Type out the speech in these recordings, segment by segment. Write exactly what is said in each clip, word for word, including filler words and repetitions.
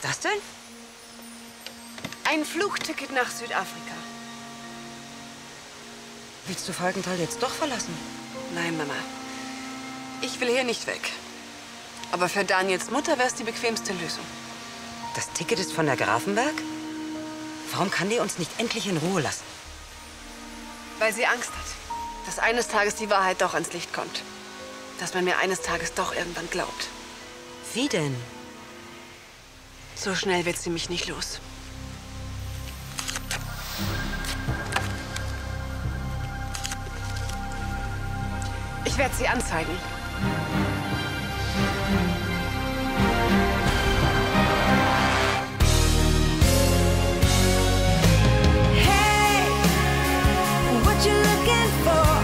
das denn? Ein Flugticket nach Südafrika. Willst du Falkenthal jetzt doch verlassen? Nein, Mama. Ich will hier nicht weg. Aber für Daniels Mutter wäre es die bequemste Lösung. Das Ticket ist von der Grafenberg? Warum kann die uns nicht endlich in Ruhe lassen? Weil sie Angst hat, dass eines Tages die Wahrheit doch ans Licht kommt. Dass man mir eines Tages doch irgendwann glaubt. Wie denn? So schnell wird sie mich nicht los. Ich werde sie anzeigen. Hey, what you looking for?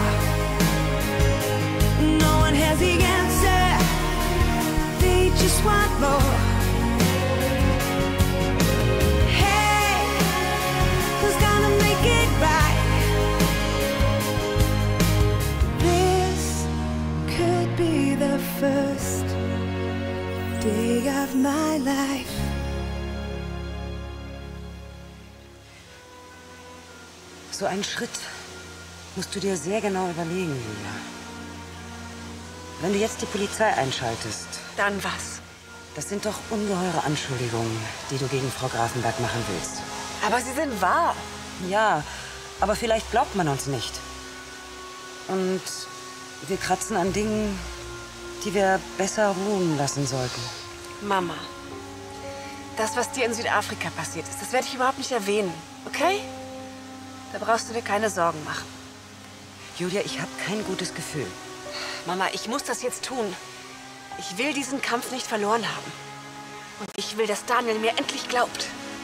No one has the answer. They just want more. Hey, who's gonna make it right? Be the first day of my life. So einen Schritt musst du dir sehr genau überlegen, Julia. Wenn du jetzt die Polizei einschaltest... Dann was? Das sind doch ungeheure Anschuldigungen, die du gegen Frau Grafenberg machen willst. Aber sie sind wahr. Ja, aber vielleicht glaubt man uns nicht. Und wir kratzen an Dingen, die wir besser ruhen lassen sollten. Mama, das, was dir in Südafrika passiert ist, das werde ich überhaupt nicht erwähnen, okay? Da brauchst du dir keine Sorgen machen. Julia, ich habe kein gutes Gefühl. Mama, ich muss das jetzt tun. Ich will diesen Kampf nicht verloren haben. Und ich will, dass Daniel mir endlich glaubt.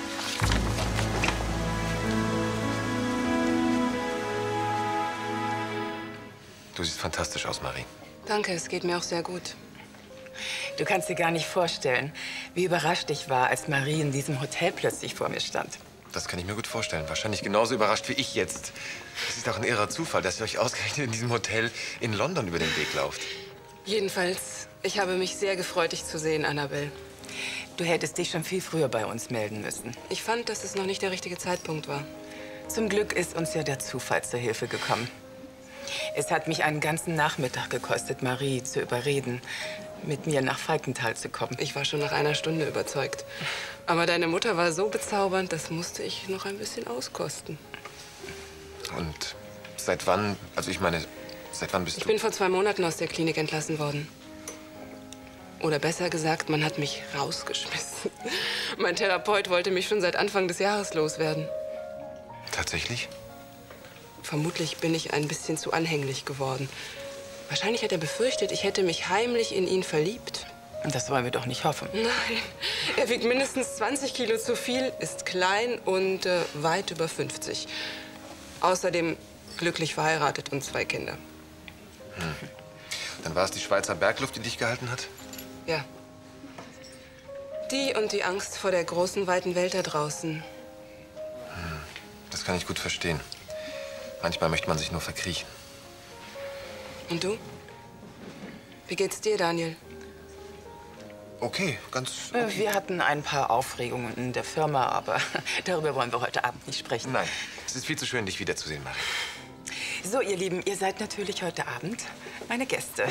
Du siehst fantastisch aus, Marie. Danke, es geht mir auch sehr gut. Du kannst dir gar nicht vorstellen, wie überrascht ich war, als Marie in diesem Hotel plötzlich vor mir stand. Das kann ich mir gut vorstellen. Wahrscheinlich genauso überrascht wie ich jetzt. Es ist auch ein irrer Zufall, dass ihr euch ausgerechnet in diesem Hotel in London über den Weg lauft. Jedenfalls, ich habe mich sehr gefreut, dich zu sehen, Annabelle. Du hättest dich schon viel früher bei uns melden müssen. Ich fand, dass es noch nicht der richtige Zeitpunkt war. Zum Glück ist uns ja der Zufall zur Hilfe gekommen. Es hat mich einen ganzen Nachmittag gekostet, Marie zu überreden, mit mir nach Falkenthal zu kommen. Ich war schon nach einer Stunde überzeugt. Aber deine Mutter war so bezaubernd, das musste ich noch ein bisschen auskosten. Und seit wann, also ich meine, seit wann bist du... Ich bin vor zwei Monaten aus der Klinik entlassen worden. Oder besser gesagt, man hat mich rausgeschmissen. Mein Therapeut wollte mich schon seit Anfang des Jahres loswerden. Tatsächlich? Vermutlich bin ich ein bisschen zu anhänglich geworden. Wahrscheinlich hat er befürchtet, ich hätte mich heimlich in ihn verliebt. Und das wollen wir doch nicht hoffen. Nein, er wiegt mindestens zwanzig Kilo zu viel, ist klein und äh, weit über fünfzig. Außerdem glücklich verheiratet und zwei Kinder. Hm. Dann war es die Schweizer Bergluft, die dich gehalten hat? Ja. Die und die Angst vor der großen, weiten Welt da draußen. Hm. Das kann ich gut verstehen. Manchmal möchte man sich nur verkriechen. Und du? Wie geht's dir, Daniel? Okay, ganz okay. Wir hatten ein paar Aufregungen in der Firma, aber darüber wollen wir heute Abend nicht sprechen. Nein, es ist viel zu schön, dich wiederzusehen, Marie. So, ihr Lieben, ihr seid natürlich heute Abend meine Gäste.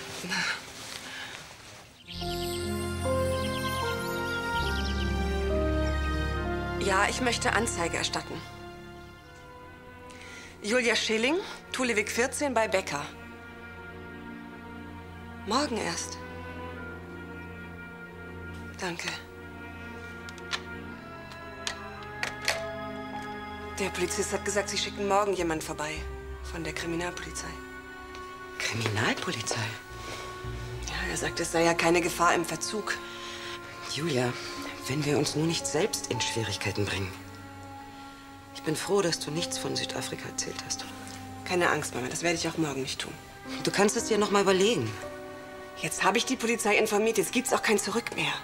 Ja, ich möchte Anzeige erstatten. Julia Schilling, Tulewig vierzehn bei Becker. Morgen erst. Danke. Der Polizist hat gesagt, Sie schicken morgen jemand vorbei. Von der Kriminalpolizei. Kriminalpolizei? Ja, er sagt, es sei ja keine Gefahr im Verzug. Julia, wenn wir uns nur nicht selbst in Schwierigkeiten bringen. Ich bin froh, dass du nichts von Südafrika erzählt hast. Keine Angst, Mama, das werde ich auch morgen nicht tun. Du kannst es dir noch mal überlegen. Jetzt habe ich die Polizei informiert, jetzt gibt's auch kein Zurück mehr.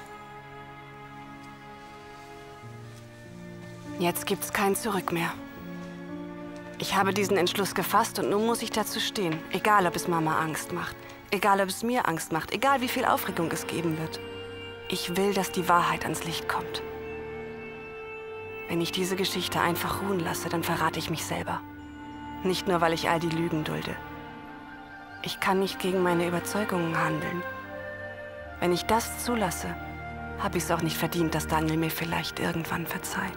Jetzt gibt's kein Zurück mehr. Ich habe diesen Entschluss gefasst und nun muss ich dazu stehen. Egal, ob es Mama Angst macht. Egal, ob es mir Angst macht. Egal, wie viel Aufregung es geben wird. Ich will, dass die Wahrheit ans Licht kommt. Wenn ich diese Geschichte einfach ruhen lasse, dann verrate ich mich selber. Nicht nur, weil ich all die Lügen dulde. Ich kann nicht gegen meine Überzeugungen handeln. Wenn ich das zulasse, habe ich es auch nicht verdient, dass Daniel mir vielleicht irgendwann verzeiht.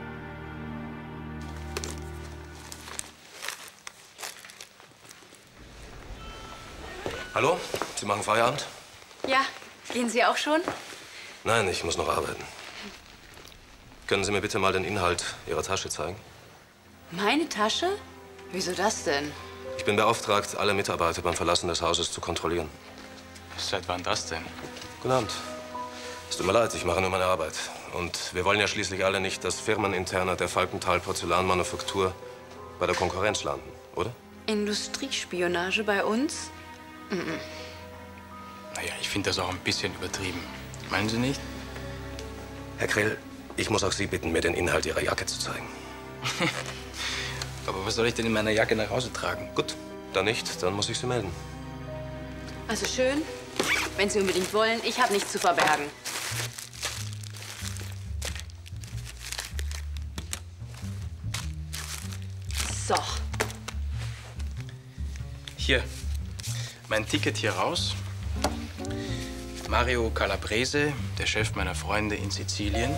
Hallo? Sie machen Feierabend? Ja, gehen Sie auch schon? Nein, ich muss noch arbeiten. Können Sie mir bitte mal den Inhalt Ihrer Tasche zeigen? Meine Tasche? Wieso das denn? Ich bin beauftragt, alle Mitarbeiter beim Verlassen des Hauses zu kontrollieren. Seit wann das denn? Guten Abend. Es tut mir leid, ich mache nur meine Arbeit. Und wir wollen ja schließlich alle nicht, dass Firmeninterne der Falkenthal Porzellanmanufaktur bei der Konkurrenz landen, oder? Industriespionage bei uns? Mhm. Naja, ich finde das auch ein bisschen übertrieben. Meinen Sie nicht? Herr Krill, ich muss auch Sie bitten, mir den Inhalt Ihrer Jacke zu zeigen. Aber was soll ich denn in meiner Jacke nach Hause tragen? Gut, dann nicht, dann muss ich Sie melden. Also schön, wenn Sie unbedingt wollen. Ich habe nichts zu verbergen. So. Hier, mein Ticket hier raus. Mario Calabrese, der Chef meiner Freunde in Sizilien.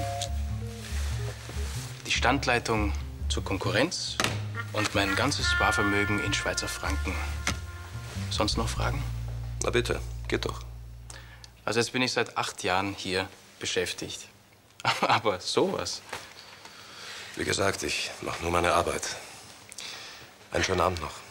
Die Standleitung zur Konkurrenz und mein ganzes Sparvermögen in Schweizer Franken. Sonst noch Fragen? Na bitte, geht doch. Also jetzt bin ich seit acht Jahren hier beschäftigt. Aber sowas. Wie gesagt, ich mache nur meine Arbeit. Einen schönen Abend noch.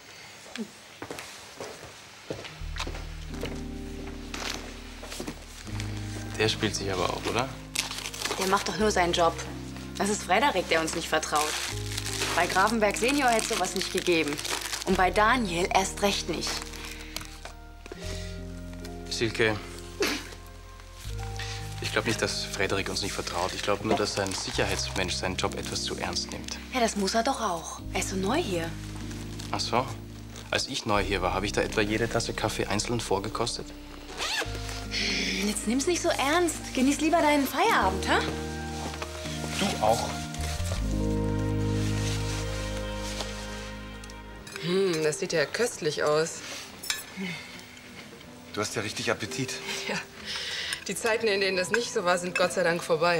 Der spielt sich aber auch, oder? Der macht doch nur seinen Job. Das ist Frederik, der uns nicht vertraut. Bei Grafenberg Senior hätte es sowas nicht gegeben. Und bei Daniel erst recht nicht. Silke, ich glaube nicht, dass Frederik uns nicht vertraut. Ich glaube nur, dass sein Sicherheitsmensch seinen Job etwas zu ernst nimmt. Ja, das muss er doch auch. Er ist so neu hier. Ach so. Als ich neu hier war, habe ich da etwa jede Tasse Kaffee einzeln vorgekostet? Jetzt nimm's nicht so ernst. Genieß lieber deinen Feierabend, hä? Du auch. Hm, das sieht ja köstlich aus. Du hast ja richtig Appetit. Ja, die Zeiten, in denen das nicht so war, sind Gott sei Dank vorbei.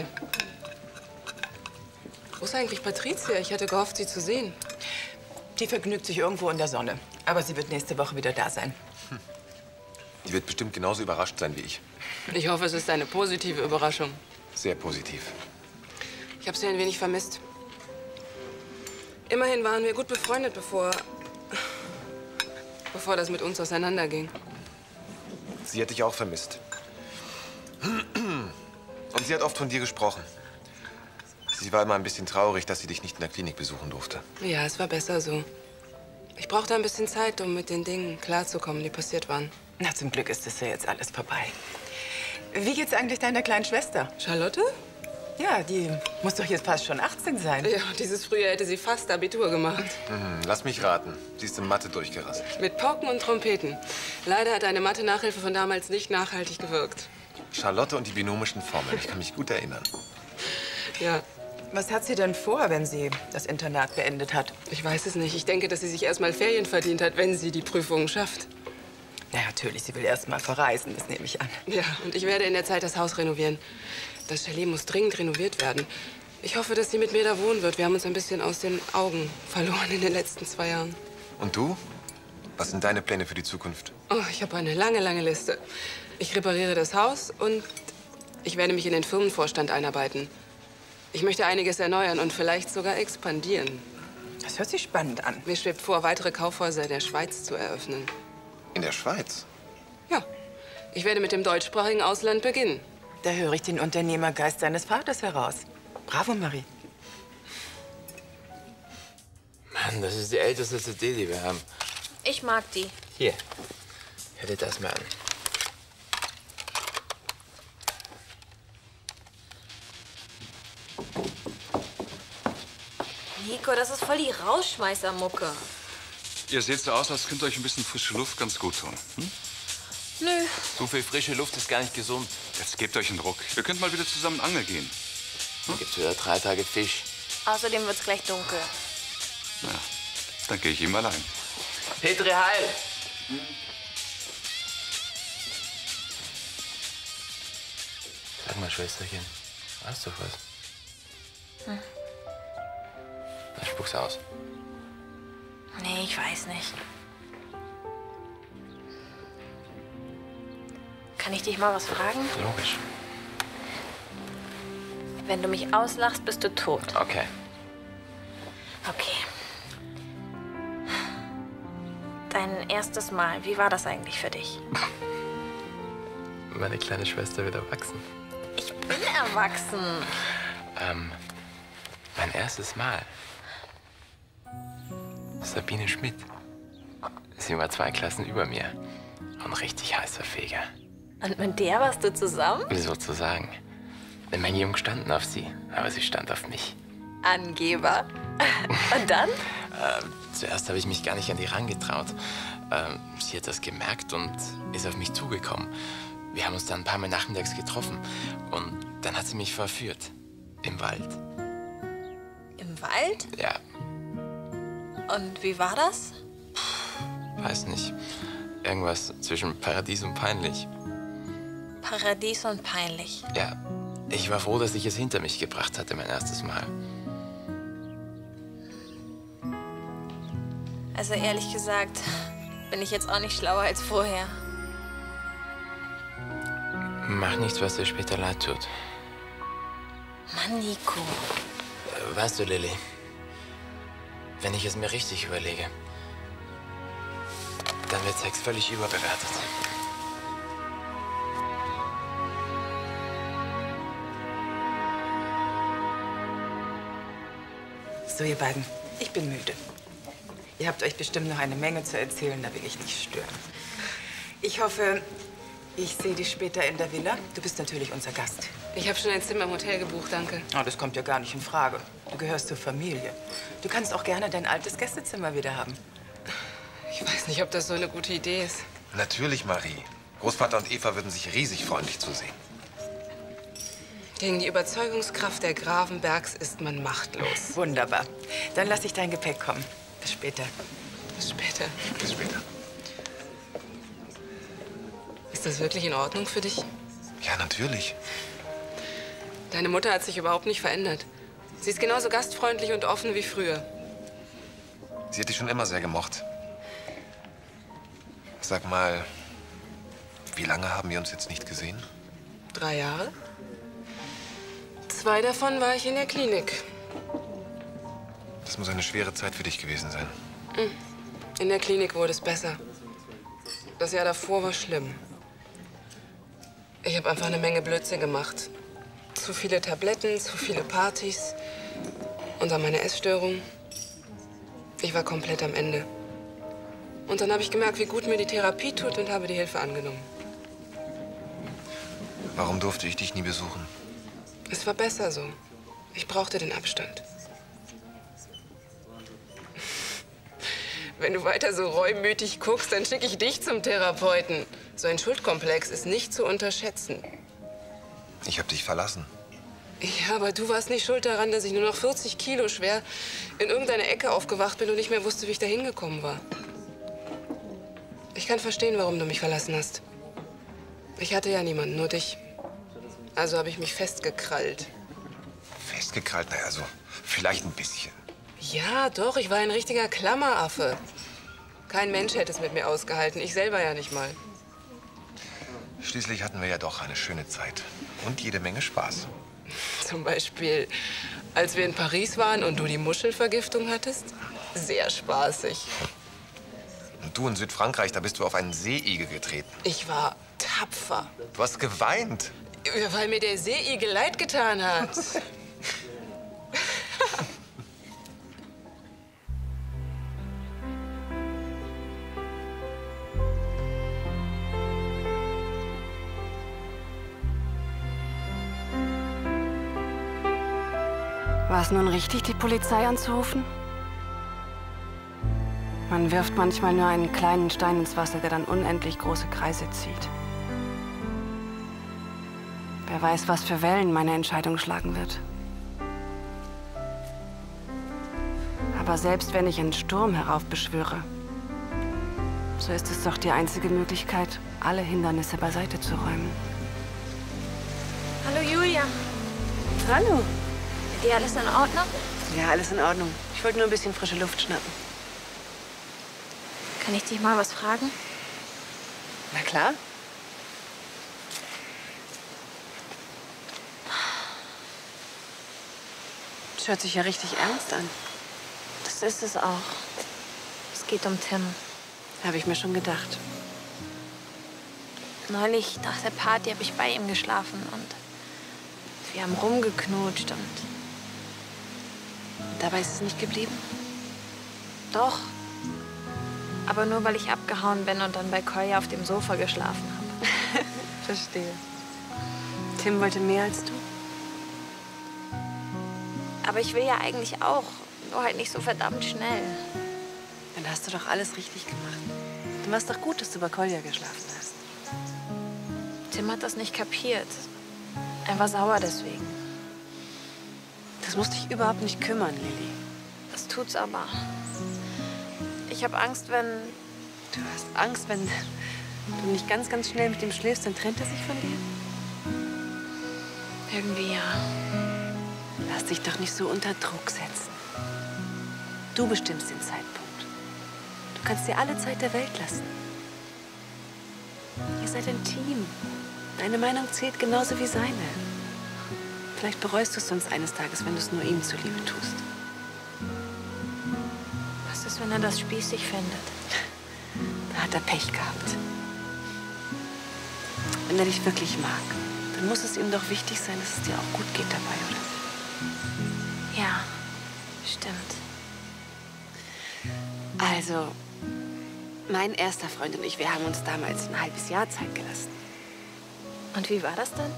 Wo ist eigentlich Patricia? Ich hatte gehofft, sie zu sehen. Die vergnügt sich irgendwo in der Sonne. Aber sie wird nächste Woche wieder da sein. Hm. Die wird bestimmt genauso überrascht sein wie ich. Ich hoffe, es ist eine positive Überraschung. Sehr positiv. Ich habe sie ein wenig vermisst. Immerhin waren wir gut befreundet, bevor... bevor das mit uns auseinanderging. Sie hat dich auch vermisst. Und sie hat oft von dir gesprochen. Sie war immer ein bisschen traurig, dass sie dich nicht in der Klinik besuchen durfte. Ja, es war besser so. Ich brauchte ein bisschen Zeit, um mit den Dingen klarzukommen, die passiert waren. Na, zum Glück ist es ja jetzt alles vorbei. Wie geht's eigentlich deiner kleinen Schwester? Charlotte? Ja, die muss doch jetzt fast schon achtzehn sein. Ja, dieses Frühjahr hätte sie fast Abitur gemacht. Mhm, lass mich raten. Sie ist in Mathe durchgerasselt. Mit Pauken und Trompeten. Leider hat eine Mathe-Nachhilfe von damals nicht nachhaltig gewirkt. Charlotte und die binomischen Formeln. Ich kann mich gut erinnern. Ja. Was hat sie denn vor, wenn sie das Internat beendet hat? Ich weiß es nicht. Ich denke, dass sie sich erst mal Ferien verdient hat, wenn sie die Prüfungen schafft. Ja, natürlich. Sie will erst mal verreisen, das nehme ich an. Ja, und ich werde in der Zeit das Haus renovieren. Das Chalet muss dringend renoviert werden. Ich hoffe, dass sie mit mir da wohnen wird. Wir haben uns ein bisschen aus den Augen verloren in den letzten zwei Jahren. Und du? Was sind deine Pläne für die Zukunft? Oh, ich habe eine lange, lange Liste. Ich repariere das Haus und ich werde mich in den Firmenvorstand einarbeiten. Ich möchte einiges erneuern und vielleicht sogar expandieren. Das hört sich spannend an. Mir schwebt vor, weitere Kaufhäuser in der Schweiz zu eröffnen. In der Schweiz? Ja. Ich werde mit dem deutschsprachigen Ausland beginnen. Da höre ich den Unternehmergeist seines Vaters heraus. Bravo, Marie. Mann, das ist die älteste C D, die wir haben. Ich mag die. Hier, hör dir das mal an. Nico, das ist voll die Rausschmeißermucke. Ihr seht so aus, als könnte euch ein bisschen frische Luft ganz gut tun. Hm? Nö. So viel frische Luft ist gar nicht gesund. Jetzt gebt euch einen Ruck. Wir könnten mal wieder zusammen angeln gehen. Dann gibt's wieder drei Tage Fisch. Außerdem wird's gleich dunkel. Na, dann gehe ich ihm allein. Petri Heil! Sag mal, Schwesterchen, weißt du was? Hm. Dann spuck's aus. Nee, ich weiß nicht. Kann ich dich mal was fragen? Logisch. Wenn du mich auslachst, bist du tot. Okay. Okay. Dein erstes Mal, wie war das eigentlich für dich? Meine kleine Schwester wird erwachsen. Ich bin erwachsen. Ähm, mein erstes Mal. Sabine Schmidt. Sie war zwei Klassen über mir. Ein richtig heißer Feger. Und mit der warst du zusammen? Sozusagen. Denn mein Junge stand auf sie, aber sie stand auf mich. Angeber. Und dann? Ähm, zuerst habe ich mich gar nicht an die rangetraut. Ähm, sie hat das gemerkt und ist auf mich zugekommen. Wir haben uns dann ein paar Mal nachmittags getroffen. Und dann hat sie mich verführt. Im Wald. Im Wald? Ja, Und wie war das? weiß nicht. Irgendwas zwischen Paradies und peinlich. Paradies und peinlich. Ja, ich war froh, dass ich es hinter mich gebracht hatte, mein erstes Mal. Also ehrlich gesagt, bin ich jetzt auch nicht schlauer als vorher. Mach nichts, was dir später leid tut. Mann, Nico. Äh, Weißt du, Lilly, wenn ich es mir richtig überlege, dann wird Sex völlig überbewertet. So, ihr beiden, ich bin müde. Ihr habt euch bestimmt noch eine Menge zu erzählen, da will ich nicht stören. Ich hoffe, ich sehe dich später in der Villa. Du bist natürlich unser Gast. Ich habe schon ein Zimmer im Hotel gebucht, danke. Oh, das kommt ja gar nicht in Frage. Du gehörst zur Familie. Du kannst auch gerne dein altes Gästezimmer wieder haben. Ich weiß nicht, ob das so eine gute Idee ist. Natürlich, Marie. Großvater und Eva würden sich riesig freuen, dich zu sehen. Gegen die Überzeugungskraft der Gravenbergs ist man machtlos. Wunderbar. Dann lass ich dein Gepäck kommen. Bis später. Bis später. Bis später. Ist das wirklich in Ordnung für dich? Ja, natürlich. Deine Mutter hat sich überhaupt nicht verändert. Sie ist genauso gastfreundlich und offen wie früher. Sie hat dich schon immer sehr gemocht. Sag mal, wie lange haben wir uns jetzt nicht gesehen? Drei Jahre? Zwei davon war ich in der Klinik. Das muss eine schwere Zeit für dich gewesen sein. In der Klinik wurde es besser. Das Jahr davor war schlimm. Ich habe einfach eine Menge Blödsinn gemacht. Zu viele Tabletten, zu viele Partys und dann meine Essstörung. Ich war komplett am Ende. Und dann habe ich gemerkt, wie gut mir die Therapie tut und habe die Hilfe angenommen. Warum durfte ich dich nie besuchen? Es war besser so. Ich brauchte den Abstand. Wenn du weiter so reumütig guckst, dann schicke ich dich zum Therapeuten. So ein Schuldkomplex ist nicht zu unterschätzen. Ich habe dich verlassen. Ja, aber du warst nicht schuld daran, dass ich nur noch vierzig Kilo schwer in irgendeiner Ecke aufgewacht bin und nicht mehr wusste, wie ich da hingekommen war. Ich kann verstehen, warum du mich verlassen hast. Ich hatte ja niemanden, nur dich. Also habe ich mich festgekrallt. Festgekrallt? Na, also vielleicht ein bisschen. Ja, doch, ich war ein richtiger Klammeraffe. Kein Mensch hätte es mit mir ausgehalten, ich selber ja nicht mal. Schließlich hatten wir ja doch eine schöne Zeit. Und jede Menge Spaß. Zum Beispiel, als wir in Paris waren und du die Muschelvergiftung hattest. Sehr spaßig. Und du in Südfrankreich, da bist du auf einen Seeigel getreten. Ich war tapfer. Du hast geweint. Ja, weil mir der Seeigel leid getan hat. War es nun richtig, die Polizei anzurufen? Man wirft manchmal nur einen kleinen Stein ins Wasser, der dann unendlich große Kreise zieht. Wer weiß, was für Wellen meine Entscheidung schlagen wird. Aber selbst wenn ich einen Sturm heraufbeschwöre, so ist es doch die einzige Möglichkeit, alle Hindernisse beiseite zu räumen. Hallo Julia. Hallo. Ist dir alles in Ordnung? Ja, alles in Ordnung. Ich wollte nur ein bisschen frische Luft schnappen. Kann ich dich mal was fragen? Na klar. Das hört sich ja richtig ernst an. Das ist es auch. Es geht um Tim. Habe ich mir schon gedacht. Neulich nach der Party habe ich bei ihm geschlafen und wir haben rumgeknutscht und... Dabei ist es nicht geblieben? Doch. Aber nur, weil ich abgehauen bin und dann bei Kolja auf dem Sofa geschlafen habe. Verstehe. Tim wollte mehr als du? Aber ich will ja eigentlich auch. Nur halt nicht so verdammt schnell. Dann hast du doch alles richtig gemacht. Dann war es doch gut, dass du bei Kolja geschlafen hast. Tim hat das nicht kapiert. Er war sauer deswegen. Das muss dich überhaupt nicht kümmern, Lilly. Das tut's aber. Ich habe Angst, wenn... Du hast Angst, wenn du nicht ganz, ganz schnell mit ihm schläfst, dann trennt er sich von dir? Irgendwie ja. Lass dich doch nicht so unter Druck setzen. Du bestimmst den Zeitpunkt. Du kannst dir alle Zeit der Welt lassen. Ihr seid ein Team. Deine Meinung zählt genauso wie seine. Vielleicht bereust du es sonst eines Tages, wenn du es nur ihm zuliebe tust. Was ist, wenn er das spießig findet? Da hat er Pech gehabt. Wenn er dich wirklich mag, dann muss es ihm doch wichtig sein, dass es dir auch gut geht dabei, oder? Ja, stimmt. Also, mein erster Freund und ich, wir haben uns damals ein halbes Jahr Zeit gelassen. Und wie war das dann?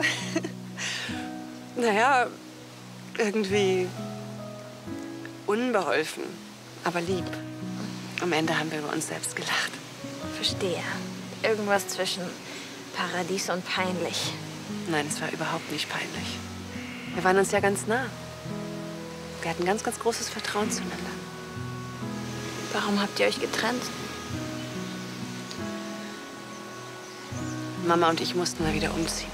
Naja, irgendwie unbeholfen, aber lieb. Am Ende haben wir über uns selbst gelacht. Verstehe. Irgendwas zwischen Paradies und peinlich. Nein, es war überhaupt nicht peinlich. Wir waren uns ja ganz nah. Wir hatten ganz, ganz großes Vertrauen zueinander. Warum habt ihr euch getrennt? Mama und ich mussten mal wieder umziehen.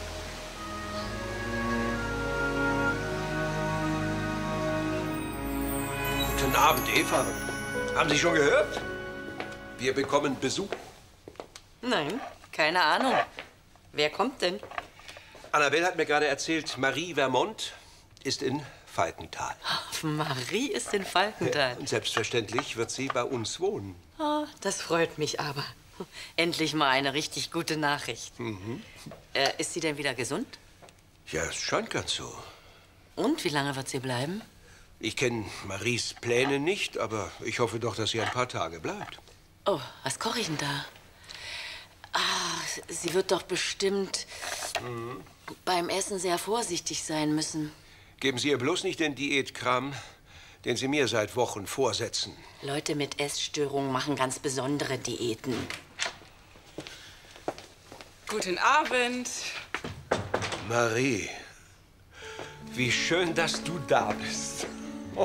Guten Abend, Eva. Haben Sie schon gehört? Wir bekommen Besuch. Nein, keine Ahnung. Wer kommt denn? Annabelle hat mir gerade erzählt, Marie Vermont ist in Falkenthal. Marie ist in Falkenthal. Und selbstverständlich wird sie bei uns wohnen. Oh, das freut mich aber. Endlich mal eine richtig gute Nachricht. Mhm. Äh, ist sie denn wieder gesund? Ja, es scheint ganz so. Und wie lange wird sie bleiben? Ich kenne Maries Pläne nicht, aber ich hoffe doch, dass sie ein paar Tage bleibt. Oh, was koche ich denn da? Ah, sie wird doch bestimmt Mhm. beim Essen sehr vorsichtig sein müssen. Geben Sie ihr bloß nicht den Diätkram, den Sie mir seit Wochen vorsetzen. Leute mit Essstörungen machen ganz besondere Diäten. Guten Abend. Marie, wie schön, dass du da bist. Oh.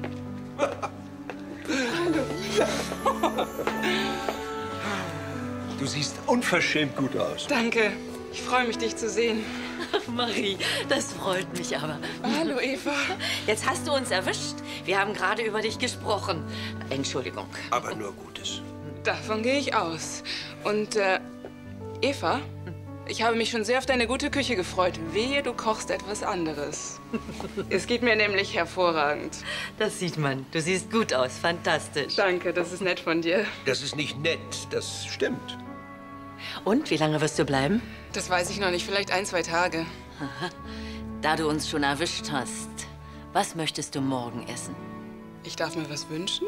Du siehst unverschämt gut aus. Danke. Ich freue mich, dich zu sehen. Marie, das freut mich aber. Hallo, Eva. Jetzt hast du uns erwischt. Wir haben gerade über dich gesprochen. Entschuldigung. Aber nur Gutes. Davon gehe ich aus. Und, äh, Eva, ich habe mich schon sehr auf deine gute Küche gefreut. Wehe, du kochst etwas anderes. Es geht mir nämlich hervorragend. Das sieht man. Du siehst gut aus. Fantastisch. Danke, das ist nett von dir. Das ist nicht nett, das stimmt. Und, wie lange wirst du bleiben? Das weiß ich noch nicht, vielleicht ein, zwei Tage. Aha. Da du uns schon erwischt hast, was möchtest du morgen essen? Ich darf mir was wünschen?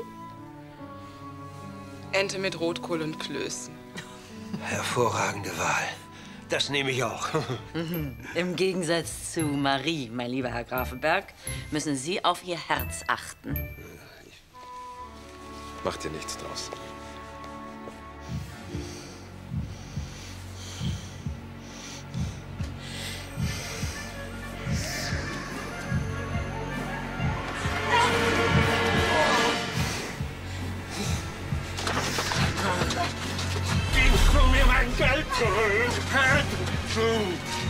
Ente mit Rotkohl und Klößen. Hervorragende Wahl. Das nehme ich auch. Mhm. Im Gegensatz zu Marie, mein lieber Herr Grafenberg, müssen Sie auf Ihr Herz achten. Mach dir nichts draus. Gibst du mir mein Geld zurück? Hör zu!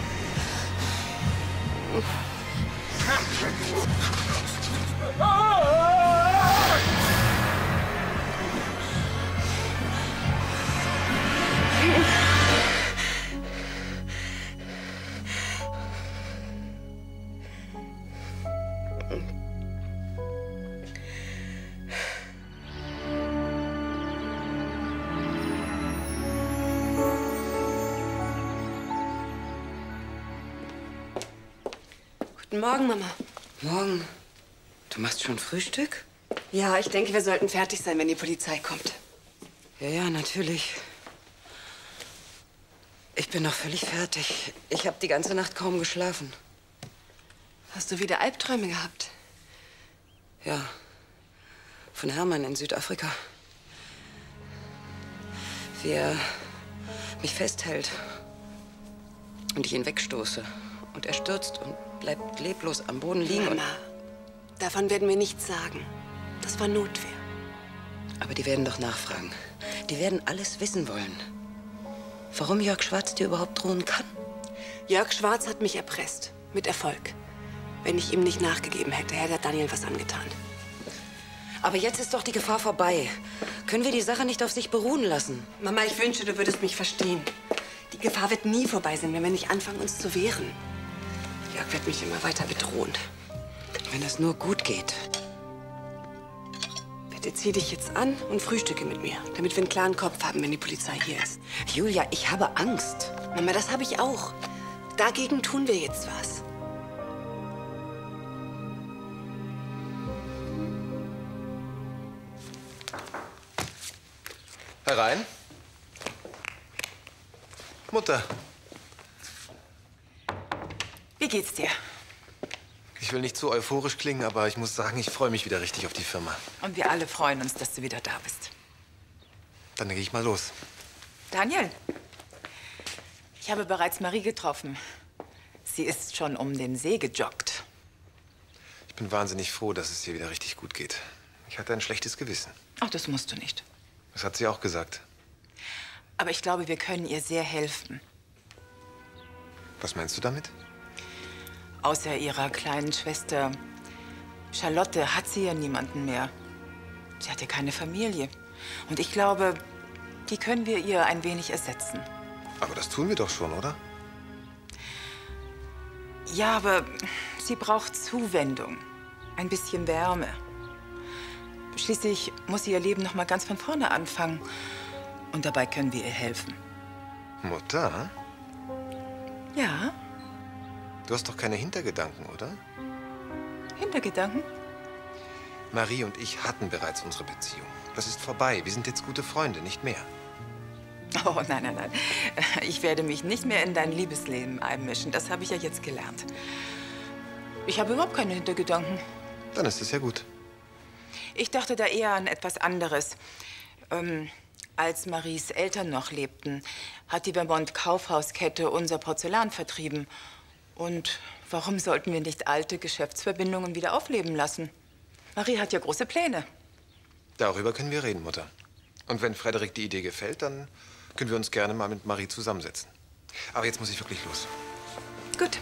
Guten Morgen, Mama. Morgen. Du machst schon Frühstück? Ja, ich denke, wir sollten fertig sein, wenn die Polizei kommt. Ja, ja, natürlich. Ich bin noch völlig fertig. Ich habe die ganze Nacht kaum geschlafen. Hast du wieder Albträume gehabt? Ja. Von Hermann in Südafrika. Wie er mich festhält und ich ihn wegstoße. Und er stürzt und bleibt leblos am Boden liegen. Mama, davon werden wir nichts sagen. Das war Notwehr. Aber die werden doch nachfragen. Die werden alles wissen wollen. Warum Jörg Schwarz dir überhaupt drohen kann? Jörg Schwarz hat mich erpresst. Mit Erfolg. Wenn ich ihm nicht nachgegeben hätte, hätte er Daniel was angetan. Aber jetzt ist doch die Gefahr vorbei. Können wir die Sache nicht auf sich beruhen lassen? Mama, ich wünsche, du würdest mich verstehen. Die Gefahr wird nie vorbei sein, wenn wir nicht anfangen, uns zu wehren. Jörg wird mich immer weiter bedrohen. Wenn es nur gut geht. Bitte zieh dich jetzt an und frühstücke mit mir, damit wir einen klaren Kopf haben, wenn die Polizei hier ist. Julia, ich habe Angst. Mama, das habe ich auch. Dagegen tun wir jetzt was. Herein. Mutter. Wie geht's dir? Ich will nicht zu euphorisch klingen, aber ich muss sagen, ich freue mich wieder richtig auf die Firma. Und wir alle freuen uns, dass du wieder da bist. Dann gehe ich mal los. Daniel, ich habe bereits Marie getroffen. Sie ist schon um den See gejoggt. Ich bin wahnsinnig froh, dass es ihr wieder richtig gut geht. Ich hatte ein schlechtes Gewissen. Ach, das musst du nicht. Das hat sie auch gesagt. Aber ich glaube, wir können ihr sehr helfen. Was meinst du damit? Außer ihrer kleinen Schwester Charlotte hat sie ja niemanden mehr. Sie hat ja keine Familie. Und ich glaube, die können wir ihr ein wenig ersetzen. Aber das tun wir doch schon, oder? Ja, aber sie braucht Zuwendung. Ein bisschen Wärme. Schließlich muss sie ihr Leben noch mal ganz von vorne anfangen. Und dabei können wir ihr helfen. Mutter? Ja? Du hast doch keine Hintergedanken, oder? Hintergedanken? Marie und ich hatten bereits unsere Beziehung. Das ist vorbei. Wir sind jetzt gute Freunde, nicht mehr. Oh, nein, nein, nein. Ich werde mich nicht mehr in dein Liebesleben einmischen. Das habe ich ja jetzt gelernt. Ich habe überhaupt keine Hintergedanken. Dann ist es ja gut. Ich dachte da eher an etwas anderes. Ähm, als Maries Eltern noch lebten, hat die Vermont-Kaufhauskette unser Porzellan vertrieben. Und warum sollten wir nicht alte Geschäftsverbindungen wieder aufleben lassen? Marie hat ja große Pläne. Darüber können wir reden, Mutter. Und wenn Frederik die Idee gefällt, dann können wir uns gerne mal mit Marie zusammensetzen. Aber jetzt muss ich wirklich los. Gut.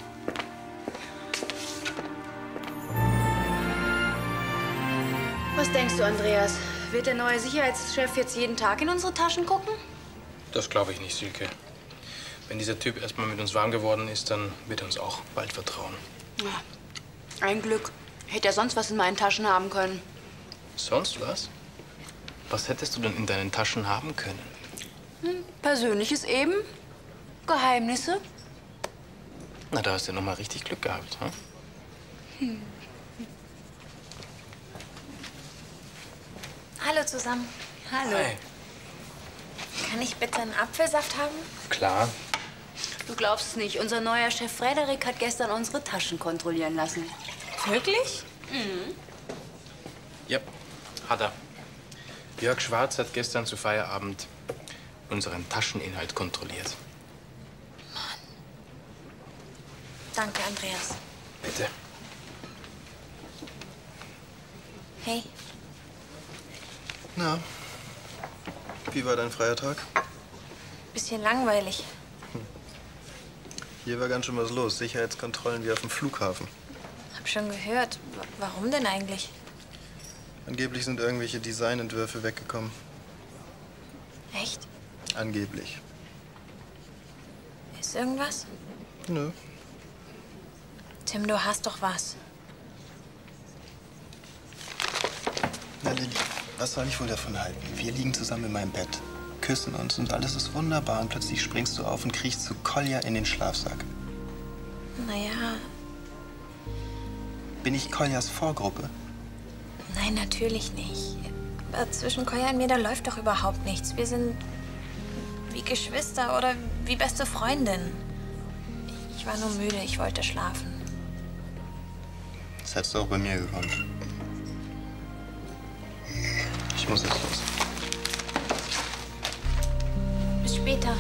Was denkst du, Andreas? Wird der neue Sicherheitschef jetzt jeden Tag in unsere Taschen gucken? Das glaube ich nicht, Silke. Wenn dieser Typ erstmal mit uns warm geworden ist, dann wird er uns auch bald vertrauen. Ja, ein Glück. Hätte er sonst was in meinen Taschen haben können. Sonst was? Was hättest du denn in deinen Taschen haben können? Hm, Persönliches eben. Geheimnisse. Na, da hast du noch mal richtig Glück gehabt, hm? Hm. Hallo zusammen. Hallo. Hi. Kann ich bitte einen Apfelsaft haben? Klar. Du glaubst es nicht. Unser neuer Chef Frederik hat gestern unsere Taschen kontrollieren lassen. Wirklich? Mhm. Ja, hat er. Jörg Schwarz hat gestern zu Feierabend unseren Tascheninhalt kontrolliert. Danke, Andreas. Bitte. Hey. Na, wie war dein freier Tag? Bisschen langweilig. Hier war ganz schön was los. Sicherheitskontrollen wie auf dem Flughafen. Hab schon gehört. W- Warum denn eigentlich? Angeblich sind irgendwelche Designentwürfe weggekommen. Echt? Angeblich. Ist irgendwas? Nö. Tim, du hast doch was. Na, Lilly, was soll ich wohl davon halten? Wir liegen zusammen in meinem Bett, küssen uns und alles ist wunderbar. Und plötzlich springst du auf und kriechst zu Kolja in den Schlafsack. Naja, Bin ich Koljas Vorgruppe? nein, natürlich nicht. Aber zwischen Koya und mir, da läuft doch überhaupt nichts. Wir sind wie Geschwister oder wie beste Freundin. Ich war nur müde, ich wollte schlafen. Das hättest du auch bei mir gekonnt. Ich muss jetzt los. Bis später.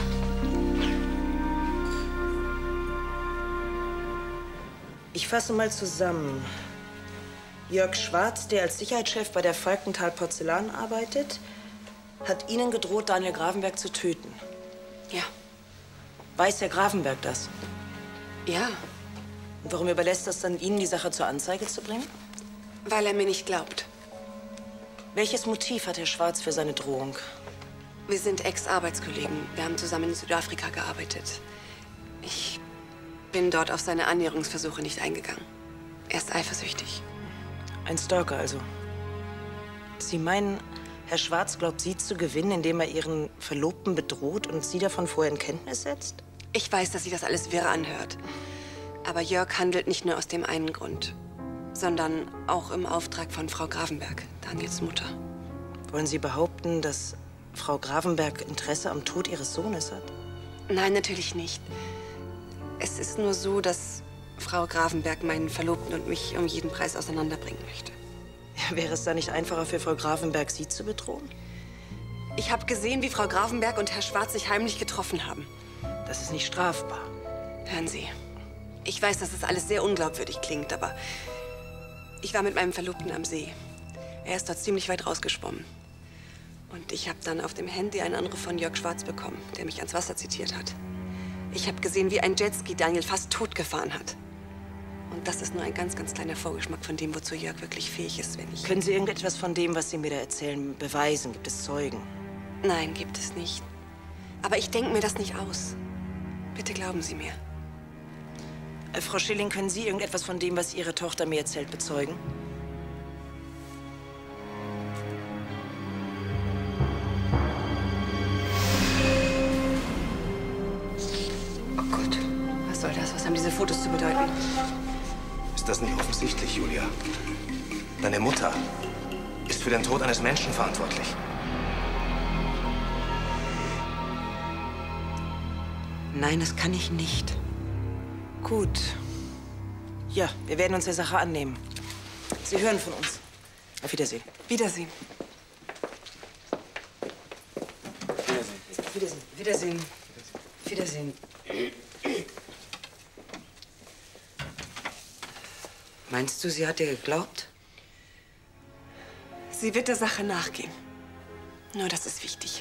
Ich fasse mal zusammen. Jörg Schwarz, der als Sicherheitschef bei der Falkenthal Porzellan arbeitet, hat Ihnen gedroht, Daniel Grafenberg zu töten. Ja. Weiß Herr Grafenberg das? Ja. Und warum überlässt das dann Ihnen, die Sache zur Anzeige zu bringen? Weil er mir nicht glaubt. Welches Motiv hat Herr Schwarz für seine Drohung? Wir sind Ex-Arbeitskollegen. Wir haben zusammen in Südafrika gearbeitet. Ich bin dort auf seine Annäherungsversuche nicht eingegangen. Er ist eifersüchtig. Ein Stalker also. Sie meinen, Herr Schwarz glaubt, Sie zu gewinnen, indem er Ihren Verlobten bedroht und Sie davon vorher in Kenntnis setzt? Ich weiß, dass sich das alles wirr anhört. Aber Jörg handelt nicht nur aus dem einen Grund, sondern auch im Auftrag von Frau Grafenberg, Daniels Mutter. Wollen Sie behaupten, dass Frau Grafenberg Interesse am Tod Ihres Sohnes hat? Nein, natürlich nicht. Es ist nur so, dass Frau Grafenberg meinen Verlobten und mich um jeden Preis auseinanderbringen möchte. Ja, wäre es da nicht einfacher für Frau Grafenberg, Sie zu bedrohen? Ich habe gesehen, wie Frau Grafenberg und Herr Schwarz sich heimlich getroffen haben. Das ist nicht strafbar. Hören Sie, ich weiß, dass das alles sehr unglaubwürdig klingt, aber ich war mit meinem Verlobten am See. Er ist dort ziemlich weit rausgeschwommen. Und ich habe dann auf dem Handy einen Anruf von Jörg Schwarz bekommen, der mich ans Wasser zitiert hat. Ich habe gesehen, wie ein Jetski Daniel fast tot gefahren hat. Und das ist nur ein ganz, ganz kleiner Vorgeschmack von dem, wozu Jörg wirklich fähig ist, wenn ich... Können Sie irgendetwas von dem, was Sie mir da erzählen, beweisen? Gibt es Zeugen? Nein, gibt es nicht. Aber ich denke mir das nicht aus. Bitte glauben Sie mir. Äh, Frau Schilling, können Sie irgendetwas von dem, was Ihre Tochter mir erzählt, bezeugen? Oh Gott, was soll das? Was haben diese Fotos zu bedeuten? Ist das nicht offensichtlich, Julia? Deine Mutter ist für den Tod eines Menschen verantwortlich. Nein, das kann ich nicht. Gut. Ja, wir werden uns der Sache annehmen. Sie hören von uns. Auf Wiedersehen. Wiedersehen. Wiedersehen. Wiedersehen. Wiedersehen. Meinst du, sie hat dir geglaubt? Sie wird der Sache nachgehen. Nur das ist wichtig.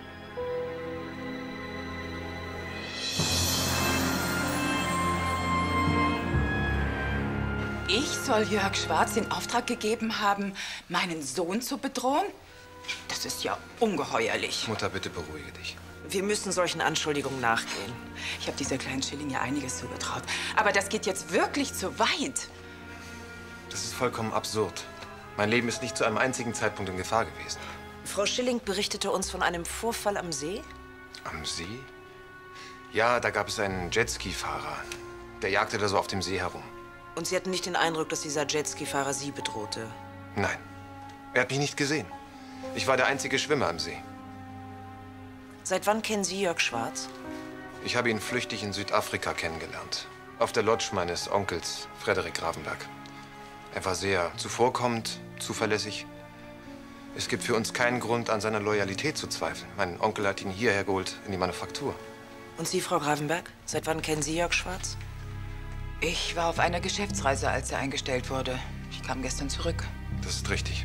Ich soll Jörg Schwarz den Auftrag gegeben haben, meinen Sohn zu bedrohen? Das ist ja ungeheuerlich. Mutter, bitte beruhige dich. Wir müssen solchen Anschuldigungen nachgehen. Ich habe dieser kleinen Schilling ja einiges zugetraut. Aber das geht jetzt wirklich zu weit. Das ist vollkommen absurd. Mein Leben ist nicht zu einem einzigen Zeitpunkt in Gefahr gewesen. Frau Schilling berichtete uns von einem Vorfall am See. Am See? Ja, da gab es einen Jetski-Fahrer. Der jagte da so auf dem See herum. Und Sie hatten nicht den Eindruck, dass dieser Jetski-Fahrer Sie bedrohte? Nein, er hat mich nicht gesehen. Ich war der einzige Schwimmer am See. Seit wann kennen Sie Jörg Schwarz? Ich habe ihn flüchtig in Südafrika kennengelernt. Auf der Lodge meines Onkels, Frederik Grafenberg. Er war sehr zuvorkommend, zuverlässig. Es gibt für uns keinen Grund, an seiner Loyalität zu zweifeln. Mein Onkel hat ihn hierher geholt, in die Manufaktur. Und Sie, Frau Grafenberg? Seit wann kennen Sie Jörg Schwarz? Ich war auf einer Geschäftsreise, als er eingestellt wurde. Ich kam gestern zurück. Das ist richtig.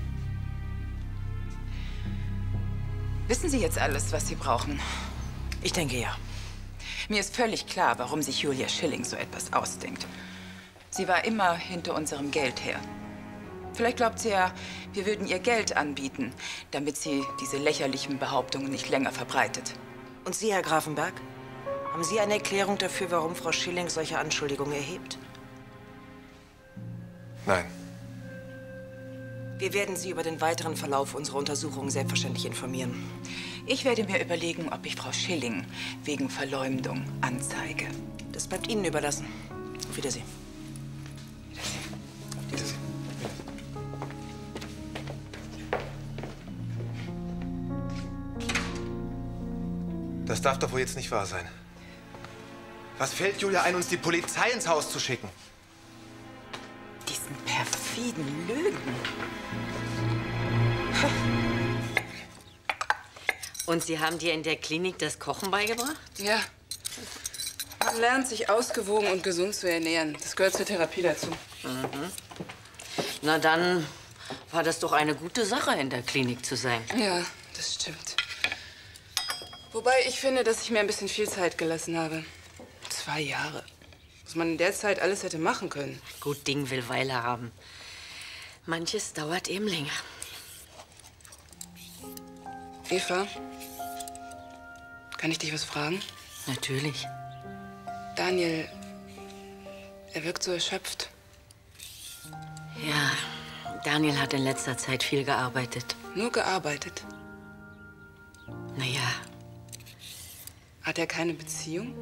Wissen Sie jetzt alles, was Sie brauchen? Ich denke, ja. Mir ist völlig klar, warum sich Julia Schilling so etwas ausdenkt. Sie war immer hinter unserem Geld her. Vielleicht glaubt sie ja, wir würden ihr Geld anbieten, damit sie diese lächerlichen Behauptungen nicht länger verbreitet. Und Sie, Herr Grafenberg? Haben Sie eine Erklärung dafür, warum Frau Schilling solche Anschuldigungen erhebt? Nein. Wir werden Sie über den weiteren Verlauf unserer Untersuchung selbstverständlich informieren. Ich werde mir überlegen, ob ich Frau Schilling wegen Verleumdung anzeige. Das bleibt Ihnen überlassen. Auf Wiedersehen. Wiedersehen. Das darf doch wohl jetzt nicht wahr sein. Was fällt Julia ein, uns die Polizei ins Haus zu schicken? Diesen perfiden Lügen. Und Sie haben dir in der Klinik das Kochen beigebracht? Ja. Man lernt, sich ausgewogen und gesund zu ernähren. Das gehört zur Therapie dazu. Mhm. Na dann war das doch eine gute Sache, in der Klinik zu sein. Ja, das stimmt. Wobei ich finde, dass ich mir ein bisschen viel Zeit gelassen habe. Zwei Jahre. Was man in der Zeit alles hätte machen können. Gut Ding will Weile haben. Manches dauert eben länger. Eva, kann ich dich was fragen? Natürlich. Daniel, er wirkt so erschöpft. Ja, Daniel hat in letzter Zeit viel gearbeitet. Nur gearbeitet? Naja. Hat er keine Beziehung?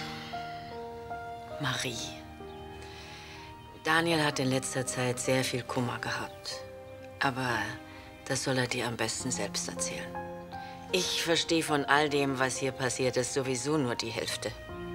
Marie. Daniel hat in letzter Zeit sehr viel Kummer gehabt. Aber das soll er dir am besten selbst erzählen. Ich verstehe von all dem, was hier passiert ist, sowieso nur die Hälfte.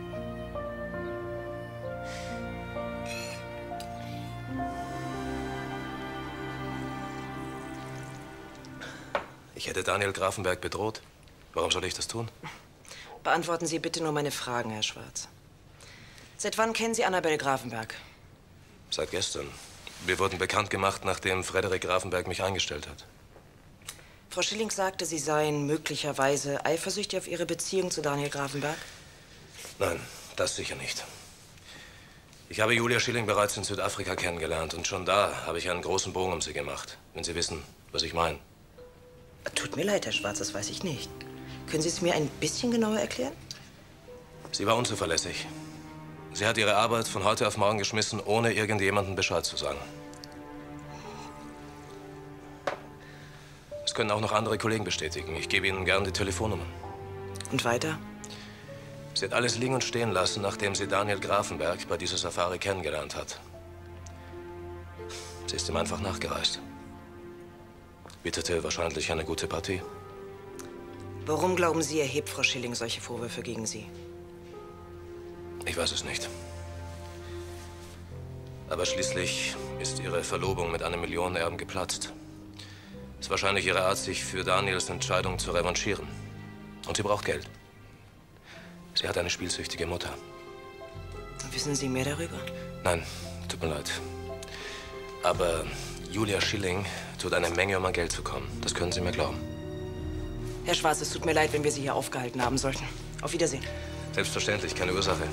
Ich hätte Daniel Grafenberg bedroht. Warum soll ich das tun? Beantworten Sie bitte nur meine Fragen, Herr Schwarz. Seit wann kennen Sie Annabelle Grafenberg? Seit gestern. Wir wurden bekannt gemacht, nachdem Frederik Grafenberg mich eingestellt hat. Frau Schilling sagte, Sie seien möglicherweise eifersüchtig auf Ihre Beziehung zu Daniel Grafenberg. Nein, das sicher nicht. Ich habe Julia Schilling bereits in Südafrika kennengelernt und schon da habe ich einen großen Bogen um sie gemacht, wenn Sie wissen, was ich meine. Tut mir leid, Herr Schwarz, das weiß ich nicht. Können Sie es mir ein bisschen genauer erklären? Sie war unzuverlässig. Sie hat ihre Arbeit von heute auf morgen geschmissen, ohne irgendjemandem Bescheid zu sagen. Das können auch noch andere Kollegen bestätigen. Ich gebe Ihnen gern die Telefonnummern. Und weiter? Sie hat alles liegen und stehen lassen, nachdem sie Daniel Grafenberg bei dieser Safari kennengelernt hat. Sie ist ihm einfach nachgereist. Bietete wahrscheinlich eine gute Partie. Warum glauben Sie, erhebt Frau Schilling solche Vorwürfe gegen Sie? Ich weiß es nicht. Aber schließlich ist ihre Verlobung mit einem Millionenerben geplatzt. Ist wahrscheinlich ihre Art, sich für Daniels Entscheidung zu revanchieren. Und sie braucht Geld. Sie hat eine spielsüchtige Mutter. Wissen Sie mehr darüber? Nein, tut mir leid. Aber Julia Schilling tut eine Menge, um an Geld zu kommen. Das können Sie mir glauben. Herr Schwarz, es tut mir leid, wenn wir Sie hier aufgehalten haben sollten. Auf Wiedersehen. Selbstverständlich, keine Ursache.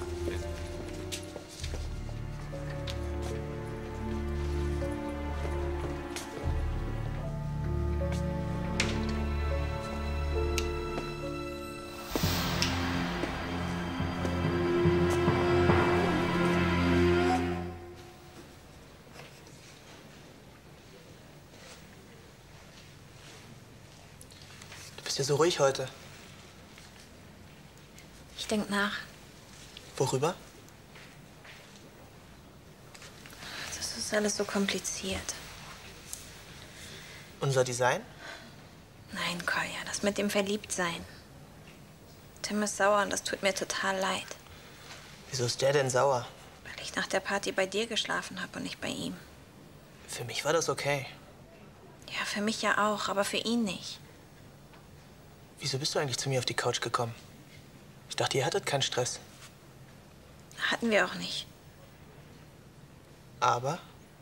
Du bist ja so ruhig heute. Ich denke nach. Worüber? Das ist alles so kompliziert. Unser Design? Nein, Kolja, das mit dem Verliebtsein. Tim ist sauer und das tut mir total leid. Wieso ist der denn sauer? Weil ich nach der Party bei dir geschlafen habe und nicht bei ihm. Für mich war das okay. Ja, für mich ja auch, aber für ihn nicht. Wieso bist du eigentlich zu mir auf die Couch gekommen? Ich dachte, ihr hattet keinen Stress. Hatten wir auch nicht. Aber?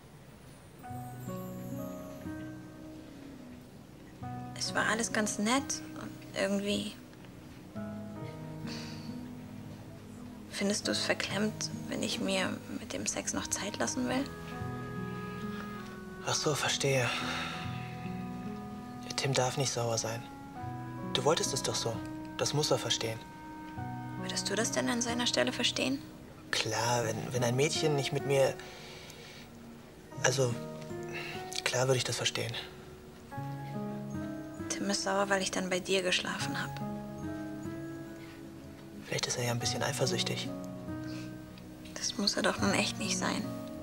Es war alles ganz nett und irgendwie... Findest du es verklemmt, wenn ich mir mit dem Sex noch Zeit lassen will? Ach so, verstehe. Der Tim darf nicht sauer sein. Du wolltest es doch so. Das muss er verstehen. Würdest du das denn an seiner Stelle verstehen? Klar, wenn, wenn ein Mädchen nicht mit mir... Also, klar würde ich das verstehen. Tim ist sauer, weil ich dann bei dir geschlafen habe. Vielleicht ist er ja ein bisschen eifersüchtig. Das muss er doch nun echt nicht sein.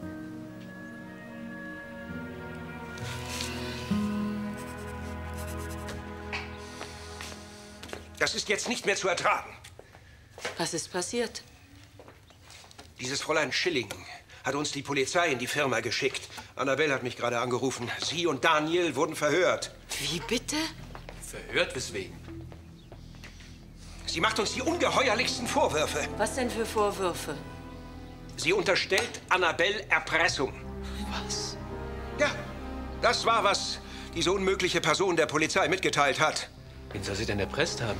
Das ist jetzt nicht mehr zu ertragen. Was ist passiert? Dieses Fräulein Schilling hat uns die Polizei in die Firma geschickt. Annabelle hat mich gerade angerufen. Sie und Daniel wurden verhört. Wie bitte? Verhört? Weswegen? Sie macht uns die ungeheuerlichsten Vorwürfe. Was denn für Vorwürfe? Sie unterstellt Annabelle Erpressung. Was? Ja, das war, was diese unmögliche Person der Polizei mitgeteilt hat. Wen soll sie denn erpresst haben?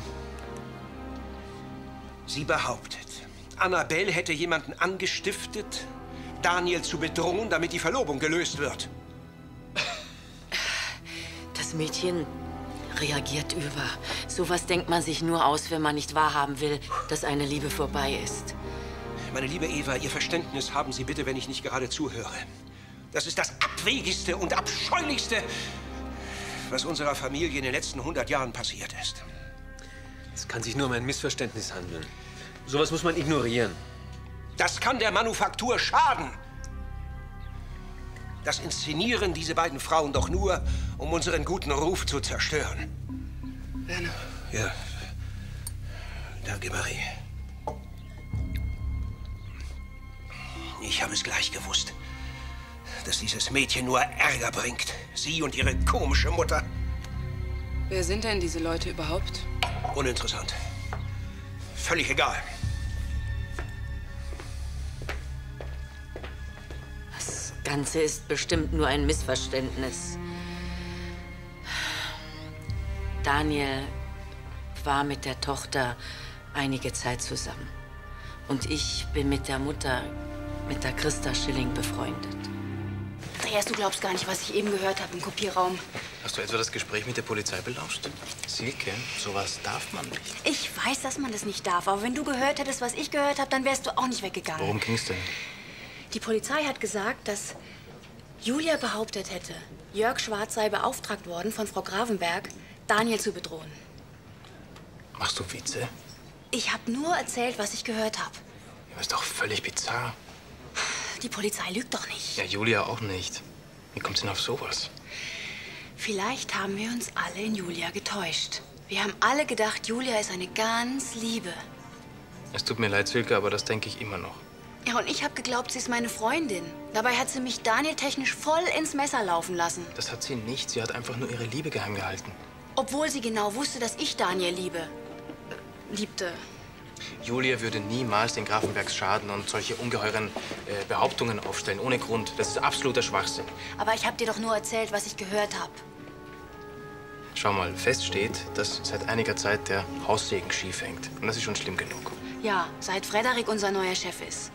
Sie behauptet, Annabelle hätte jemanden angestiftet, Daniel zu bedrohen, damit die Verlobung gelöst wird. Das Mädchen reagiert über. Sowas denkt man sich nur aus, wenn man nicht wahrhaben will, dass eine Liebe vorbei ist. Meine liebe Eva, Ihr Verständnis haben Sie bitte, wenn ich nicht gerade zuhöre. Das ist das Abwegigste und Abscheulichste, was unserer Familie in den letzten hundert Jahren passiert ist. Es kann sich nur um ein Missverständnis handeln. Sowas muss man ignorieren. Das kann der Manufaktur schaden. Das inszenieren diese beiden Frauen doch nur, um unseren guten Ruf zu zerstören. Werner. Ja. Danke, Marie. Ich habe es gleich gewusst, dass dieses Mädchen nur Ärger bringt. Sie und ihre komische Mutter. Wer sind denn diese Leute überhaupt? Uninteressant. Völlig egal. Das Ganze ist bestimmt nur ein Missverständnis. Daniel war mit der Tochter einige Zeit zusammen. Und ich bin mit der Mutter, mit der Christa Schilling, befreundet. Andreas, du glaubst gar nicht, was ich eben gehört habe im Kopierraum. Hast du etwa das Gespräch mit der Polizei belauscht? Silke, sowas darf man nicht. Ich weiß, dass man das nicht darf, aber wenn du gehört hättest, was ich gehört habe, dann wärst du auch nicht weggegangen. Worum ging's denn? Die Polizei hat gesagt, dass Julia behauptet hätte, Jörg Schwarz sei beauftragt worden, von Frau Gravenberg Daniel zu bedrohen. Machst du Witze? Ich habe nur erzählt, was ich gehört habe. Das ist doch völlig bizarr. Die Polizei lügt doch nicht. Ja, Julia auch nicht. Wie kommt sie denn auf sowas? Vielleicht haben wir uns alle in Julia getäuscht. Wir haben alle gedacht, Julia ist eine ganz Liebe. Es tut mir leid, Silke, aber das denke ich immer noch. Ja, und ich habe geglaubt, sie ist meine Freundin. Dabei hat sie mich Daniel technisch voll ins Messer laufen lassen. Das hat sie nicht. Sie hat einfach nur ihre Liebe geheim gehalten. Obwohl sie genau wusste, dass ich Daniel liebe. Äh, liebte. Julia würde niemals den Grafenbergs schaden und solche ungeheuren äh, Behauptungen aufstellen, ohne Grund. Das ist absoluter Schwachsinn. Aber ich habe dir doch nur erzählt, was ich gehört habe. Schau mal, fest steht, dass seit einiger Zeit der Haussegen schief hängt. Und das ist schon schlimm genug. Ja, seit Frederik unser neuer Chef ist.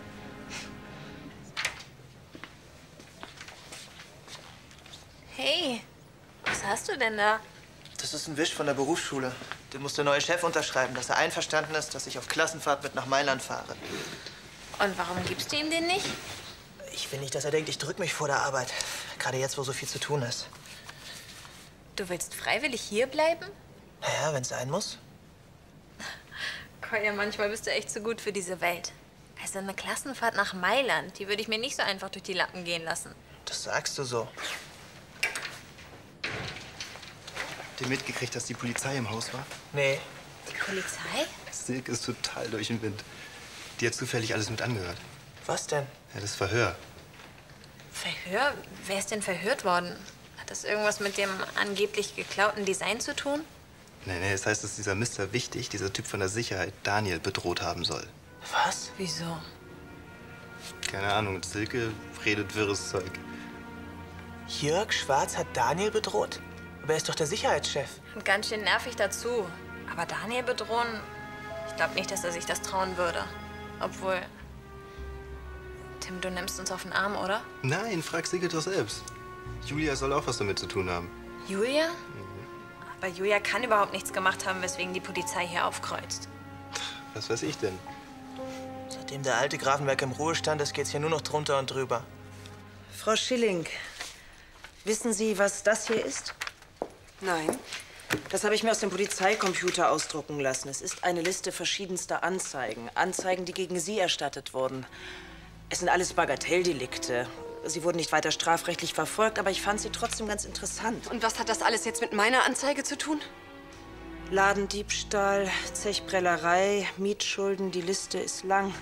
Hey, was hast du denn da? Das ist ein Wisch von der Berufsschule. Den muss der neue Chef unterschreiben, dass er einverstanden ist, dass ich auf Klassenfahrt mit nach Mailand fahre. Und warum gibst du ihm den nicht? Ich will nicht, dass er denkt, ich drück mich vor der Arbeit. Gerade jetzt, wo so viel zu tun ist. Du willst freiwillig hier bleiben? Naja, wenn es sein muss. Kolja, manchmal bist du echt zu gut für diese Welt. Also eine Klassenfahrt nach Mailand, die würde ich mir nicht so einfach durch die Lappen gehen lassen. Das sagst du so. Habt ihr mitgekriegt, dass die Polizei im Haus war? Nee. Die Polizei? Silke ist total durch den Wind. Die hat zufällig alles mit angehört. Was denn? Ja, das Verhör. Verhör? Wer ist denn verhört worden? Hat das irgendwas mit dem angeblich geklauten Design zu tun? Nee, nee, das heißt, dass dieser Mister Wichtig, dieser Typ von der Sicherheit, Daniel bedroht haben soll. Was? Wieso? Keine Ahnung, Silke redet wirres Zeug. Jörg Schwarz hat Daniel bedroht? Aber er ist doch der Sicherheitschef. Und ganz schön nervig dazu. Aber Daniel bedrohen? Ich glaube nicht, dass er sich das trauen würde. Obwohl... Tim, du nimmst uns auf den Arm, oder? Nein, frag Silke doch selbst. Julia soll auch was damit zu tun haben. Julia? Aber Julia kann überhaupt nichts gemacht haben, weswegen die Polizei hier aufkreuzt. Was weiß ich denn? Seitdem der alte Grafenberg im Ruhestand ist, geht's hier nur noch drunter und drüber. Frau Schilling, wissen Sie, was das hier ist? Nein. Das habe ich mir aus dem Polizeicomputer ausdrucken lassen. Es ist eine Liste verschiedenster Anzeigen. Anzeigen, die gegen Sie erstattet wurden. Es sind alles Bagatelldelikte. Sie wurden nicht weiter strafrechtlich verfolgt, aber ich fand sie trotzdem ganz interessant. Und was hat das alles jetzt mit meiner Anzeige zu tun? Ladendiebstahl, Zechprellerei, Mietschulden, die Liste ist lang.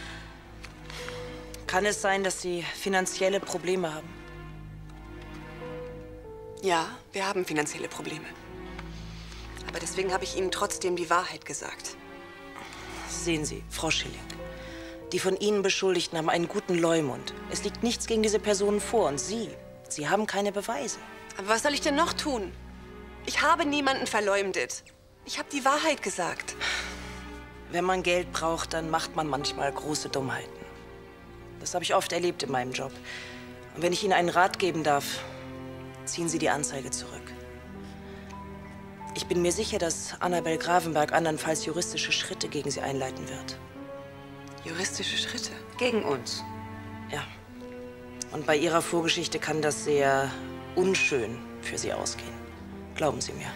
Kann es sein, dass Sie finanzielle Probleme haben? Ja, wir haben finanzielle Probleme. Aber deswegen habe ich Ihnen trotzdem die Wahrheit gesagt. Sehen Sie, Frau Schilling, die von Ihnen Beschuldigten haben einen guten Leumund. Es liegt nichts gegen diese Personen vor. Und Sie, Sie haben keine Beweise. Aber was soll ich denn noch tun? Ich habe niemanden verleumdet. Ich habe die Wahrheit gesagt. Wenn man Geld braucht, dann macht man manchmal große Dummheiten. Das habe ich oft erlebt in meinem Job. Und wenn ich Ihnen einen Rat geben darf, ziehen Sie die Anzeige zurück. Ich bin mir sicher, dass Annabel Grafenberg andernfalls juristische Schritte gegen Sie einleiten wird. Juristische Schritte? Gegen uns? Ja. Und bei Ihrer Vorgeschichte kann das sehr unschön für Sie ausgehen. Glauben Sie mir.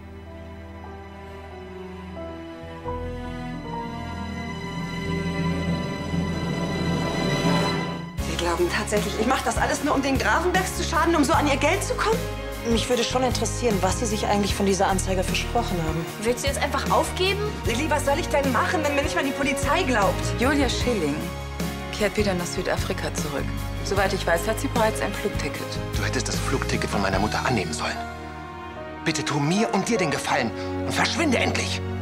Sie glauben tatsächlich, ich mache das alles nur, um den Grafenbergs zu schaden, um so an Ihr Geld zu kommen? Mich würde schon interessieren, was Sie sich eigentlich von dieser Anzeige versprochen haben. Willst du jetzt einfach aufgeben? Lilly, was soll ich denn machen, wenn mir nicht mal die Polizei glaubt? Julia Schilling kehrt wieder nach Südafrika zurück. Soweit ich weiß, hat sie bereits ein Flugticket. Du hättest das Flugticket von meiner Mutter annehmen sollen. Bitte tu mir und dir den Gefallen und verschwinde endlich.